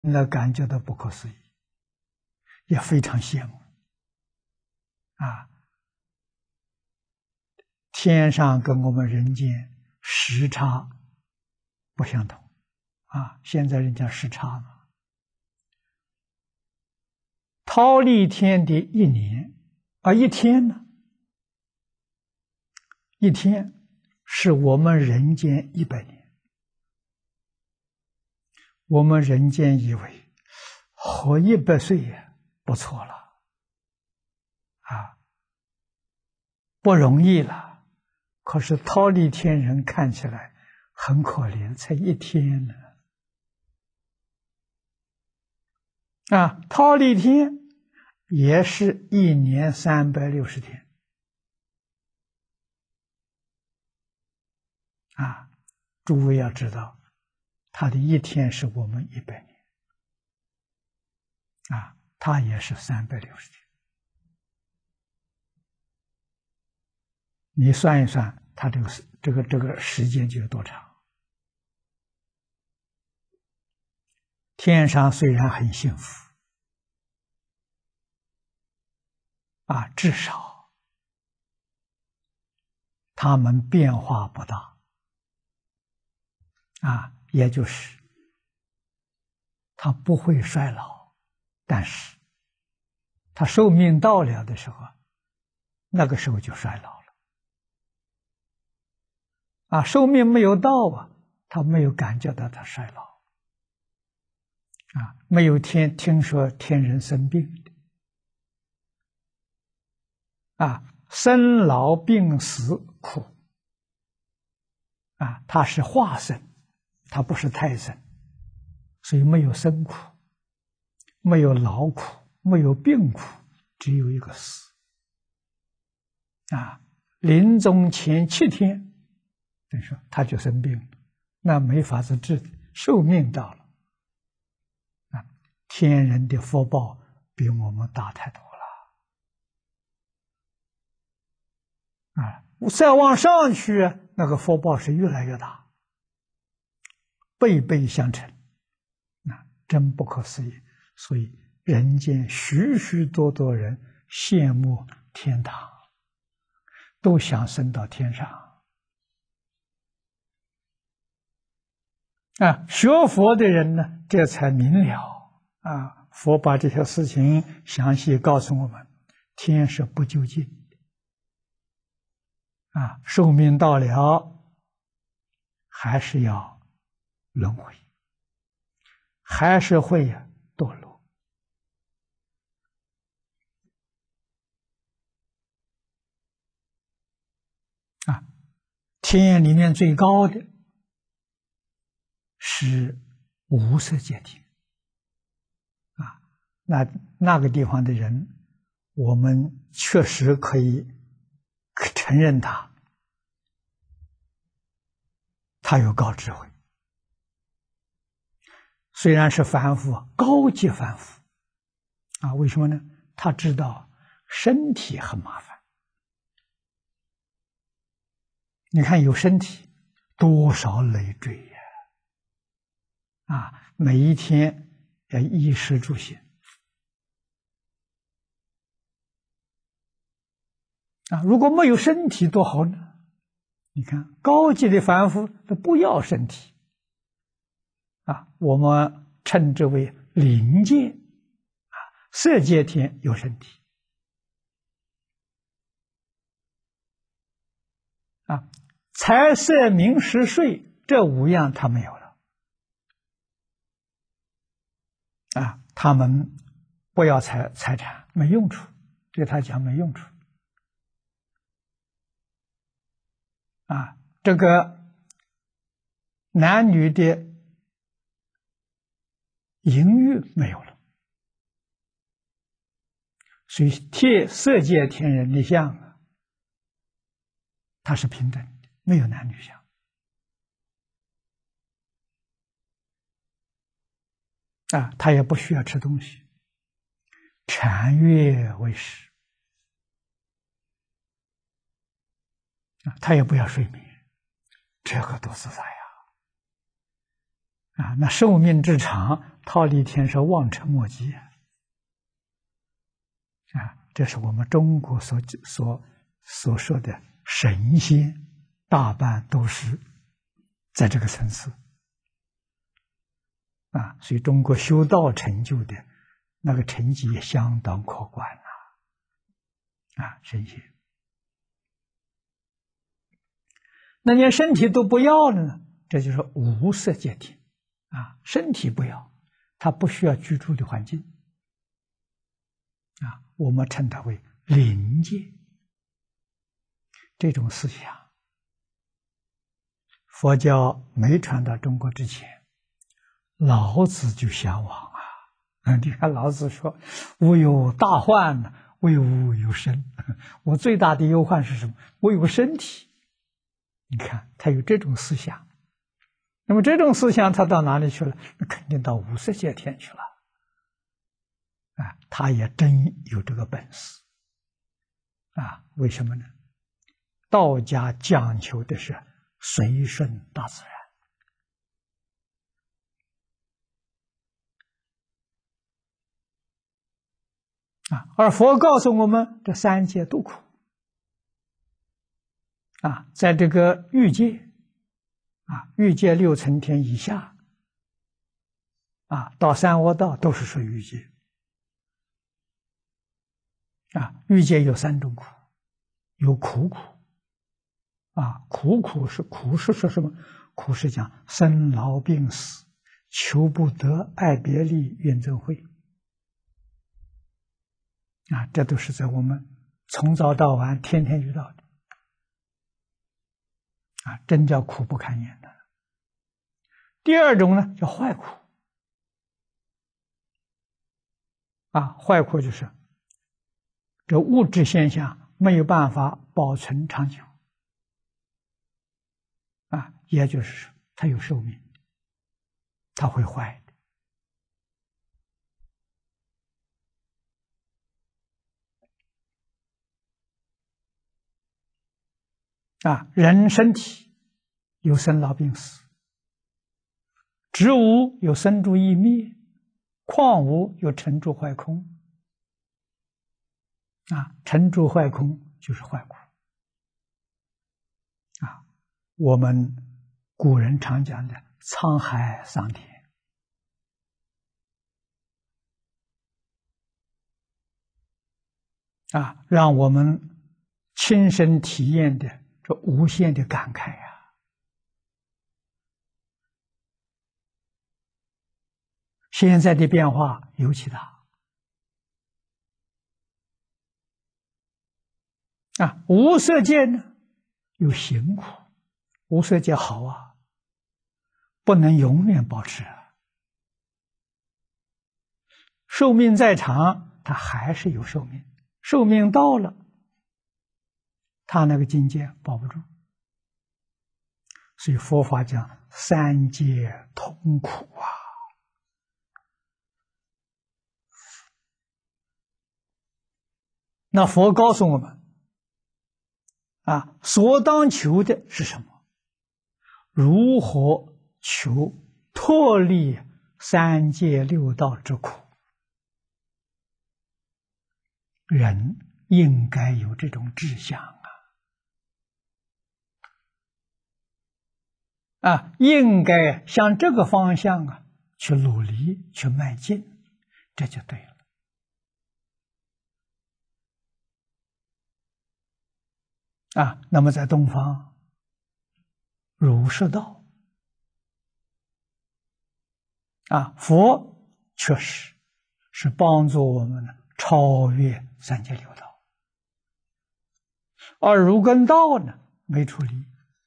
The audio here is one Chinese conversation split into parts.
那感觉到不可思议，也非常羡慕啊！天上跟我们人间时差不相同啊！现在人家时差嘛，忉利天的一年一天呢，一天是我们人间100年。我们人间以为活100岁呀，不错了啊，不容易了。可是忉利天人看起来很可怜，才1天呢。忉利天也是1年360天啊！诸位要知道，他的1天是我们100年啊，他也是360天。你算一算，他这个时间就有多长？天上虽然很幸福啊，至少他们变化不大啊，也就是他不会衰老，但是他寿命到了的时候，那个时候就衰老了寿命没有到他没有感觉到他衰老没有听说天人生病生老病死苦他是化生，他不是胎生，所以没有生苦，没有劳苦，没有病苦，只有一个死临终前7天，等于说他就生病了，那没法子治，寿命到了天人的福报比我们大太多了再往上去，那个福报是越来越大，倍倍相乘真不可思议。所以人间许许多多人羡慕天堂，都想升到天上学佛的人呢，这才明了佛把这些事情详细告诉我们，天是不究竟寿命到了还是要轮回，还是会堕落天里面最高的是无色界天那个地方的人，我们确实可以承认他有高智慧，虽然是凡夫，高级凡夫为什么呢？他知道身体很麻烦，你看有身体多少累赘每一天要衣食住行如果没有身体多好呢？你看高级的凡夫都不要身体我们称之为灵界色界天有身体财色名食睡这5样他没有了他们不要财产，没用处，对他讲没用处这个男女的淫欲没有了，所以色界天人的相他是平等的，没有男女相他也不需要吃东西，禅悦为食他也不要睡眠，这个多自在那寿命之长，忉利天是望尘莫及这是我们中国所说的神仙，大半都是在这个层次所以中国修道成就的那个成绩也相当可观神仙。那连身体都不要了呢，这就是无色界天身体不要，它不需要居住的环境我们称它为灵界。这种思想，佛教没传到中国之前，老子就向往你看老子说：“吾有大患，为吾有身。”我最大的忧患是什么？我有个身体。你看他有这种思想，那么这种思想他到哪里去了？那肯定到无色界天去了他也真有这个本事为什么呢？道家讲求的是随顺大自然而佛告诉我们，这三界都苦在这个欲界欲界6层天以下到三恶道都是属于欲界欲界有3种苦，有苦苦是说什么？苦是讲生老病死，求不得，爱别离，怨憎会这都是在我们从早到晚天天遇到的真叫苦不堪言的。第2种呢，叫坏苦坏苦就是这物质现象没有办法保存长久也就是它有寿命，它会坏的人身体有生老病死，植物有生住异灭，矿物有成住坏空成住坏空就是坏苦我们古人常讲的沧海桑田让我们亲身体验的这无限的感慨现在的变化尤其大无色界呢有行苦，无色界好不能永远保持寿命再长它还是有寿命，寿命到了他那个境界保不住，所以佛法讲三界同苦那佛告诉我们所当求的是什么？如何求脱离三界六道之苦？人应该有这种志向应该向这个方向去努力去迈进，这就对了。那么在东方儒释道佛确实是帮助我们超越三界六道，而儒跟道呢没处理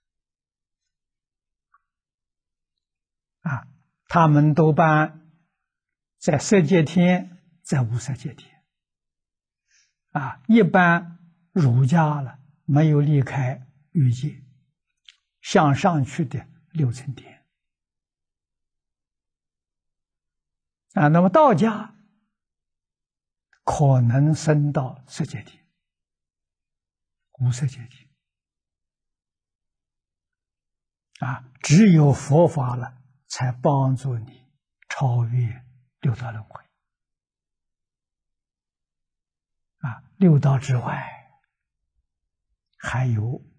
他们多半在色界天，在无色界天一般儒家了没有离开欲界，向上去的6层天那么道家可能升到色界天、无色界天只有佛法了才帮助你超越六道轮回。六道之外，还有